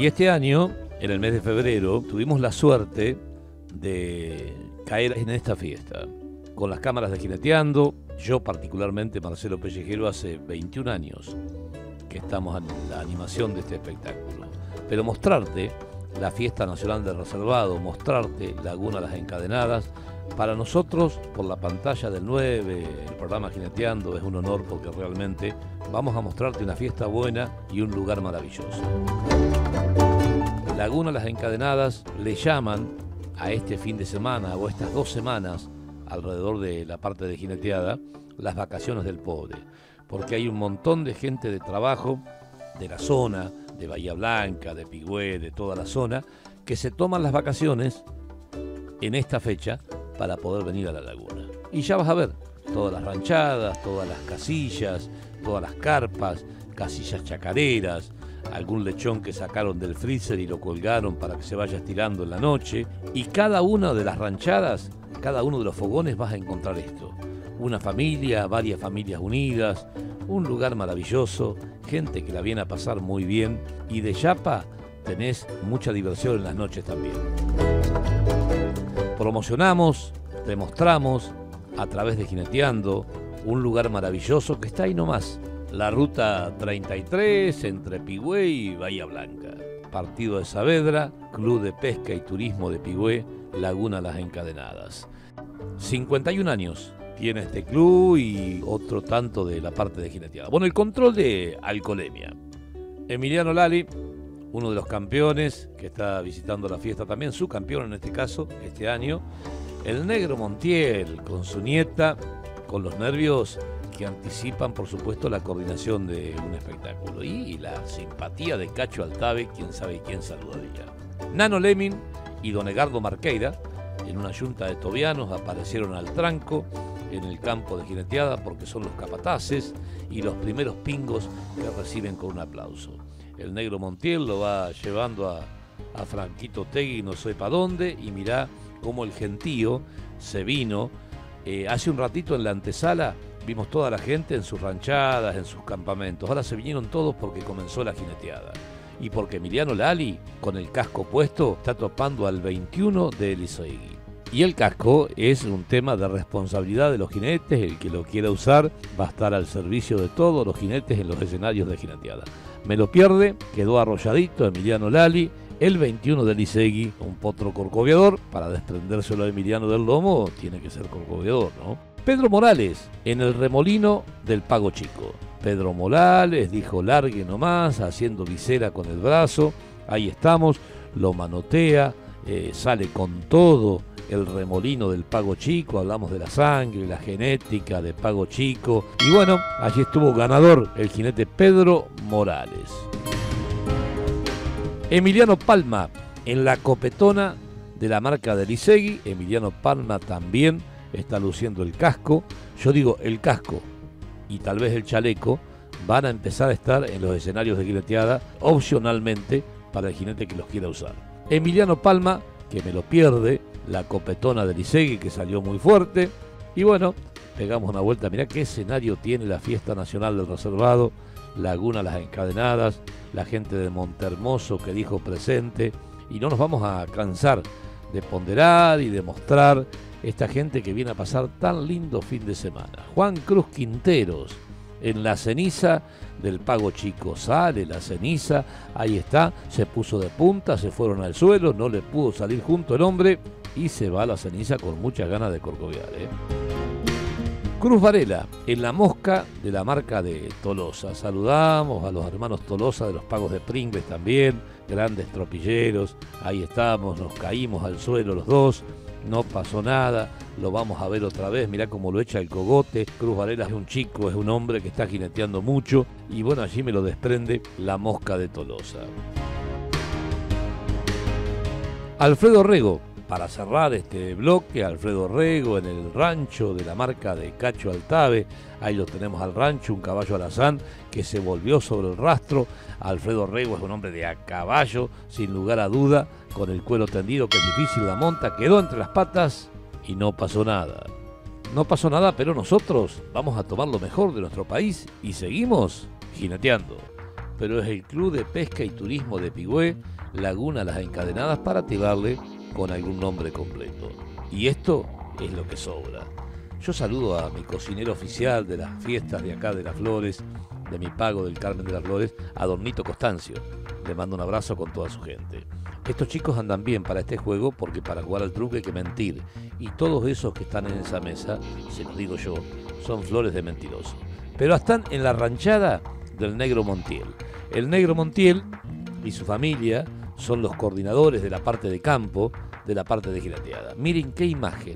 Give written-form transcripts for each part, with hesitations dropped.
Y este año, en el mes de febrero, tuvimos la suerte de caer en esta fiesta. Con las cámaras de Jineteando, yo particularmente, Marcelo Pellejero, hace 21 años que estamos en la animación de este espectáculo. Pero mostrarte la Fiesta Nacional del Reservado, mostrarte Laguna Las Encadenadas, para nosotros, por la pantalla del 9, el programa Jineteando, es un honor porque realmente vamos a mostrarte una fiesta buena y un lugar maravilloso. Laguna Las Encadenadas le llaman a este fin de semana o estas 2 semanas alrededor de la parte de jineteada las vacaciones del pobre, porque hay un montón de gente de trabajo de la zona, de Bahía Blanca, de Pigüé, de toda la zona, que se toman las vacaciones en esta fecha para poder venir a la laguna. Y ya vas a ver todas las ranchadas, todas las casillas, todas las carpas, casillas chacareras, algún lechón que sacaron del freezer y lo colgaron para que se vaya estirando en la noche. Y cada una de las ranchadas, cada uno de los fogones vas a encontrar esto. Una familia, varias familias unidas, un lugar maravilloso, gente que la viene a pasar muy bien. Y de chapa tenés mucha diversión en las noches también. Promocionamos, demostramos a través de Jineteando un lugar maravilloso que está ahí nomás. La ruta 33 entre Pigüé y Bahía Blanca. Partido de Saavedra, Club de Pesca y Turismo de Pigüé, Laguna Las Encadenadas. 51 años tiene este club y otro tanto de la parte de jineteada. Bueno, el control de alcoholemia. Emiliano Lali, uno de los campeones que está visitando la fiesta también, su campeón en este caso, este año. El Negro Montiel con su nieta, con los nervios que anticipan, por supuesto, la coordinación de un espectáculo. Y la simpatía de Cacho Altave, quién sabe quién saludaría. Nano Lemin y Don Egardo Marqueira, en una yunta de tobianos, aparecieron al tranco en el campo de jineteada porque son los capataces y los primeros pingos que reciben con un aplauso. El Negro Montiel lo va llevando a Franquito Tegui, no sé para dónde, y mirá cómo el gentío se vino. Hace un ratito en la antesala vimos toda la gente en sus ranchadas, en sus campamentos. Ahora se vinieron todos porque comenzó la jineteada. Y porque Emiliano Lali, con el casco puesto, está topando al 21 de Elizoigui. Y el casco es un tema de responsabilidad de los jinetes. El que lo quiera usar va a estar al servicio de todos los jinetes en los escenarios de jineteada. Me lo pierde, quedó arrolladito Emiliano Lali. El 21 de Elizoigui, un potro corcoviador. Para desprendérselo a Emiliano del lomo, tiene que ser corcoviador, ¿no? Pedro Morales, en el remolino del Pago Chico. Pedro Morales dijo largue nomás, haciendo visera con el brazo. Ahí estamos, lo manotea, sale con todo el remolino del Pago Chico. Hablamos de la sangre, la genética de Pago Chico. Y bueno, allí estuvo ganador el jinete Pedro Morales. Emiliano Palma, en la copetona de la marca de Elizoigui. Emiliano Palma también está luciendo el casco. Yo digo el casco y tal vez el chaleco van a empezar a estar en los escenarios de jineteada opcionalmente para el jinete que los quiera usar. Emiliano Palma, que me lo pierde, la copetona de Elizoigui que salió muy fuerte. Y bueno, pegamos una vuelta. Mirá qué escenario tiene la Fiesta Nacional del Reservado, Laguna Las Encadenadas, la gente de Montehermoso que dijo presente. Y no nos vamos a cansar de ponderar y de mostrar esta gente que viene a pasar tan lindo fin de semana. Juan Cruz Quinteros, en la ceniza del Pago Chico. Sale la ceniza, ahí está, se puso de punta, se fueron al suelo, no le pudo salir junto el hombre y se va a la ceniza con muchas ganas de corcoviar, Cruz Varela, en la mosca de la marca de Tolosa. Saludamos a los hermanos Tolosa de los Pagos de Pringles también, grandes tropilleros. Ahí estamos, nos caímos al suelo los dos. No pasó nada, lo vamos a ver otra vez, mirá cómo lo echa el cogote. Cruz Varela es un chico, es un hombre que está jineteando mucho. Y bueno, allí me lo desprende la mosca de Tolosa. Alfredo Rego, para cerrar este bloque, Alfredo Rego en el rancho de la marca de Cacho Altave. Ahí lo tenemos al rancho, un caballo alazán que se volvió sobre el rastro. Alfredo Rego es un hombre de a caballo, sin lugar a duda, con el cuero tendido, que es difícil la monta, quedó entre las patas y no pasó nada. No pasó nada, pero nosotros vamos a tomar lo mejor de nuestro país y seguimos jineteando. Pero es el Club de Pesca y Turismo de Pigüé, Laguna Las Encadenadas para tirarle con algún nombre completo. Y esto es lo que sobra. Yo saludo a mi cocinero oficial de las fiestas de acá de Las Flores, de mi pago del Carmen de las Flores, a don Nito Costancio. Le mando un abrazo con toda su gente. Estos chicos andan bien para este juego porque para jugar al truco hay que mentir. Y todos esos que están en esa mesa, se los digo yo, son flores de mentiroso. Pero están en la ranchada del Negro Montiel. El Negro Montiel y su familia son los coordinadores de la parte de campo, de la parte de jineteada. Miren qué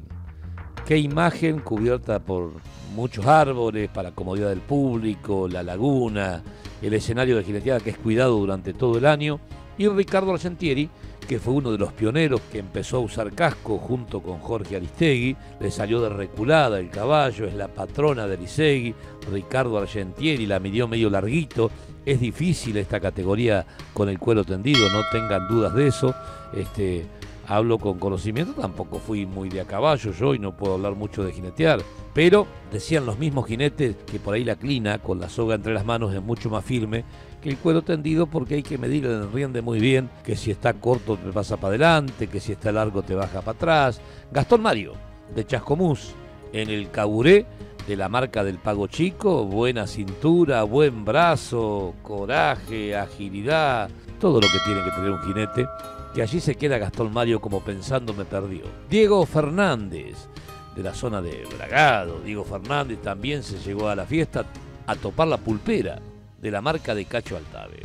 imagen cubierta por muchos árboles para comodidad del público, la laguna, el escenario de jineteada que es cuidado durante todo el año, y Ricardo Argentieri, que fue uno de los pioneros que empezó a usar casco junto con Jorge Aristegui, le salió de reculada el caballo, es la patrona de Aristegui, Ricardo Argentieri, la midió medio larguito, es difícil esta categoría con el cuero tendido, no tengan dudas de eso, hablo con conocimiento, tampoco fui muy de a caballo yo y no puedo hablar mucho de jinetear, pero decían los mismos jinetes que por ahí la clina con la soga entre las manos es mucho más firme que el cuero tendido porque hay que medir el riende muy bien, que si está corto te pasa para adelante, que si está largo te baja para atrás. Gastón Mario, de Chascomús, en el caburé de la marca del Pago Chico, buena cintura, buen brazo, coraje, agilidad, todo lo que tiene que tener un jinete, que allí se queda Gastón Mario como pensando me perdió. Diego Fernández, de la zona de Bragado, Diego Fernández también se llegó a la fiesta a topar la pulpera de la marca de Cacho Altave.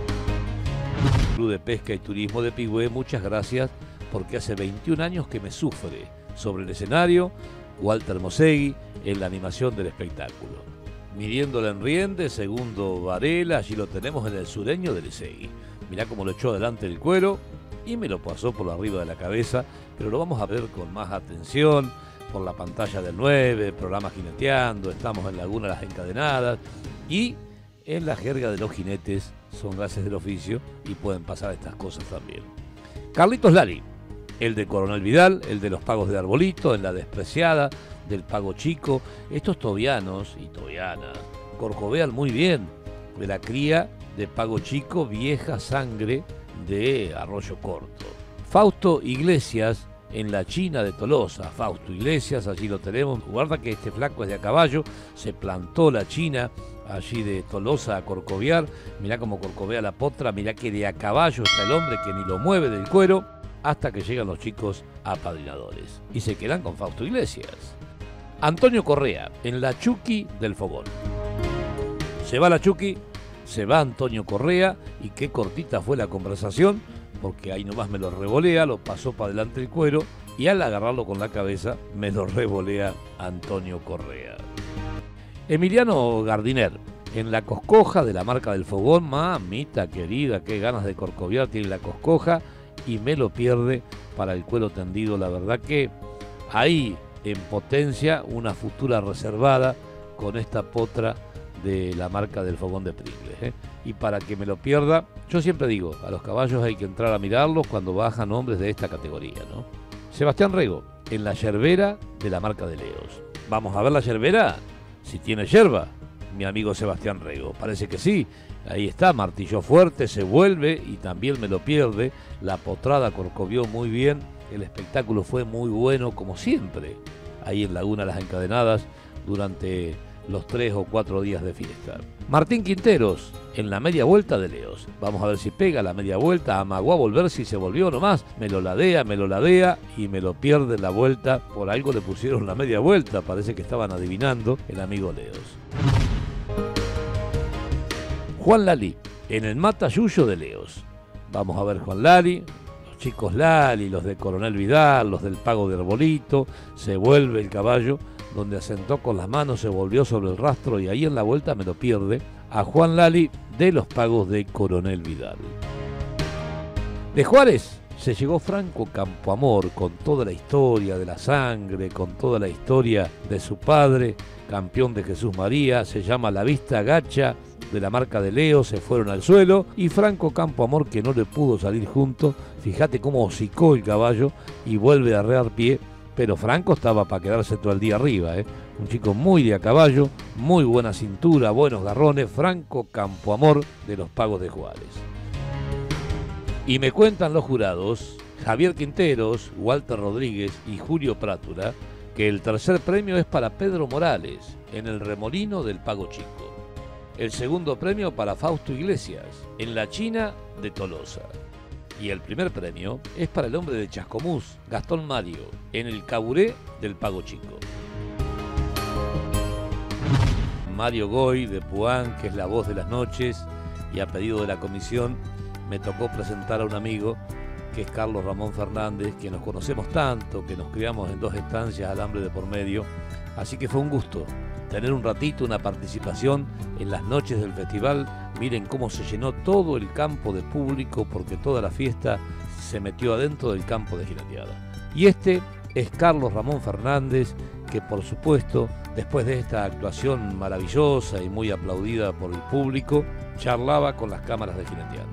Club de Pesca y Turismo de Pigüé, muchas gracias porque hace 21 años que me sufre sobre el escenario Walter Mosegui en la animación del espectáculo. Midiéndola en riende, segundo Varela, allí lo tenemos en el sureño del Esegui. Mirá cómo lo echó adelante el cuero y me lo pasó por arriba de la cabeza, pero lo vamos a ver con más atención por la pantalla del 9, programa Jineteando, estamos en Laguna Las Encadenadas y en la jerga de los jinetes son gases del oficio y pueden pasar estas cosas también. Carlitos Lali, el de Coronel Vidal, el de los pagos de Arbolito, en la despreciada del Pago Chico. Estos tobianos y tobianas corcovean muy bien de la cría de Pago Chico, vieja sangre de Arroyo Corto. Fausto Iglesias, en la China de Tolosa. Fausto Iglesias, allí lo tenemos. Guarda que este flaco es de a caballo, se plantó la China allí de Tolosa a corcovear. Mirá cómo corcovea la potra, mirá que de a caballo está el hombre que ni lo mueve del cuero, hasta que llegan los chicos apadrinadores. Y se quedan con Fausto Iglesias. Antonio Correa, en la Chucky del Fogón. Se va la Chucky, se va Antonio Correa, y qué cortita fue la conversación, porque ahí nomás me lo revolea, lo pasó para adelante el cuero, y al agarrarlo con la cabeza, me lo revolea Antonio Correa. Emiliano Gardiner, en la Coscoja de la marca del Fogón, mamita querida, qué ganas de corcoviar tiene la Coscoja, y me lo pierde para el cuero tendido. La verdad que ahí en potencia una futura reservada con esta potra de la marca del Fogón de Pringles, Y para que me lo pierda, yo siempre digo, a los caballos hay que entrar a mirarlos cuando bajan hombres de esta categoría, ¿no? Sebastián Rego, en la yerbera de la marca de Leos. Vamos a ver la yerbera, si tiene yerba, mi amigo Sebastián Rego. Parece que sí. Ahí está, martilló fuerte, se vuelve y también me lo pierde. La potrada corcovió muy bien, el espectáculo fue muy bueno, como siempre, ahí en Laguna Las Encadenadas, durante los 3 o 4 días de fiesta. Martín Quinteros, en la media vuelta de Leos. Vamos a ver si pega la media vuelta, amagó a volver, si se volvió nomás, me lo ladea y me lo pierde en la vuelta. Por algo le pusieron la media vuelta, parece que estaban adivinando el amigo Leos. Juan Lali, en el Matayuyo de Leos. Vamos a ver Juan Lali, los chicos Lali, los de Coronel Vidal, los del Pago de Arbolito. Se vuelve el caballo, donde asentó con las manos, se volvió sobre el rastro y ahí en la vuelta me lo pierde a Juan Lali de los Pagos de Coronel Vidal. De Juárez se llegó Franco Campoamor con toda la historia de la sangre, con toda la historia de su padre, campeón de Jesús María, se llama La Vista Gacha, de la marca de Leo, se fueron al suelo y Franco Campoamor, que no le pudo salir junto, fíjate cómo hocicó el caballo y vuelve a arrear pie, pero Franco estaba para quedarse todo el día arriba, un chico muy de a caballo, muy buena cintura, buenos garrones, Franco Campoamor de los Pagos de Juárez. Y me cuentan los jurados, Javier Quinteros, Walter Rodríguez y Julio Prátula, que el tercer premio es para Pedro Morales, en el Remolino del Pago Chico. El segundo premio para Fausto Iglesias, en la China de Tolosa. Y el primer premio es para el hombre de Chascomús, Gastón Mario, en el Caburé del Pago Chico. Mario Goy de Puán, que es la voz de las noches, y a pedido de la comisión me tocó presentar a un amigo que es Carlos Ramón Fernández, que nos conocemos tanto, que nos criamos en 2 estancias, alambre de por medio, así que fue un gusto tener un ratito, una participación en las noches del festival. Miren cómo se llenó todo el campo de público, porque toda la fiesta se metió adentro del campo de jineteada. Y este es Carlos Ramón Fernández, que por supuesto, después de esta actuación maravillosa y muy aplaudida por el público, charlaba con las cámaras de Jineteando.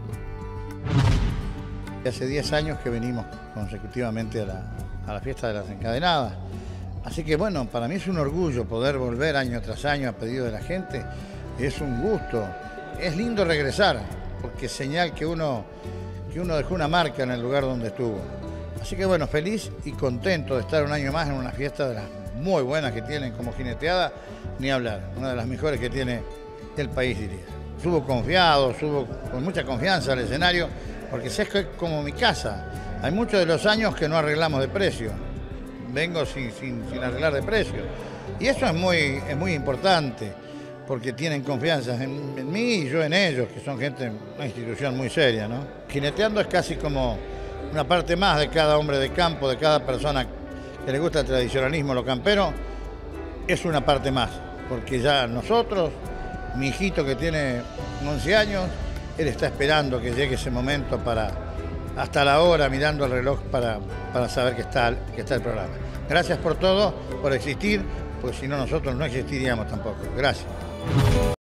Hace 10 años que venimos consecutivamente a la fiesta de las encadenadas. Así que bueno, para mí es un orgullo poder volver año tras año a pedido de la gente. Es un gusto. Es lindo regresar, porque es señal que uno dejó una marca en el lugar donde estuvo. Así que bueno, feliz y contento de estar un año más en una fiesta de las muy buenas que tienen como Jineteada, ni hablar. Una de las mejores que tiene el país, diría. Subo confiado, subo con mucha confianza al escenario, porque sé que es como mi casa. Hay muchos de los años que no arreglamos de precio. Vengo sin arreglar de precio. Y eso es muy importante, porque tienen confianza en mí y yo en ellos, que son gente, una institución muy seria, ¿no? Jineteando es casi como una parte más de cada hombre de campo, de cada persona que le gusta el tradicionalismo, lo campero, es una parte más, porque ya nosotros, mi hijito que tiene 11 años, él está esperando que llegue ese momento hasta la hora, mirando el reloj para saber que está el programa. Gracias por todo, por existir, porque si no nosotros no existiríamos tampoco. Gracias.